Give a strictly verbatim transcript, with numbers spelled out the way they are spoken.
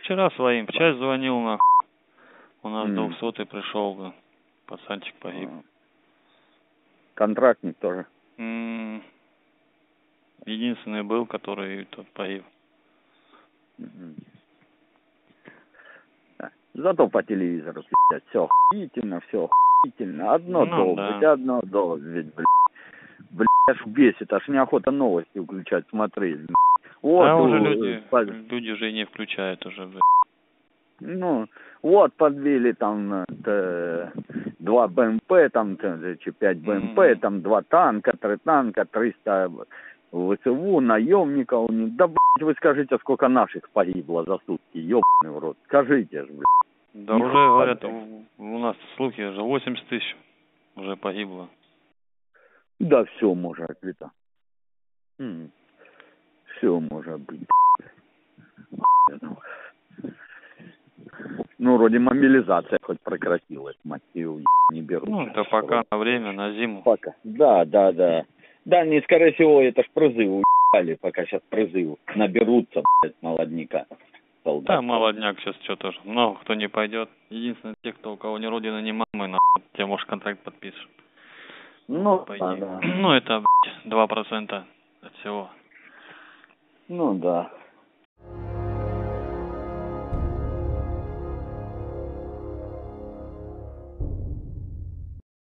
вчера своим в часть звонил, нахуй. У нас М. двухсотый пришел, бля. Пацанчик погиб. А. Контрактник тоже. М. Единственный был, который тот погиб. Мгм. Да. Зато по телевизору пиздят. Все охуительно, все охуительно. Одно Ну, долбить, да. одно долбить, блядь. Блядь, аж бесит, аж неохота новости включать, смотреть. блядь. Вот, А уже у, люди, по- люди же и не включают уже, бля. ну, вот подбили там э, два БМП, там э, чи пять БМП, Мгм. там два танка, три танка, триста ВСУ, наемников. Да, блядь, вы скажите, сколько наших погибло за сутки, ёбаный в рот. Скажите ж, блядь. Да Ни уже, хуя, говорят, блядь. у, у нас слухи уже восемьдесят тысяч уже погибло. Да все может быть. Все может быть. Ну, вроде мобилизация хоть прекратилась, мать ее, не берут. Ну, это пока на время, на зиму. Пока. Да, да, да. Да, не, скорее всего, это ж призыв уебали, пока сейчас призыв наберутся, блядь, молодняка. Солдат. Да, молодняк сейчас что тоже. Много кто не пойдет. Единственное, те, кто у кого ни родина, ни мамы, нахуй, те, может, контракт подпишут. Ну, По да, идее. да. Ну, это, блядь, два процента от всего. Ну, да.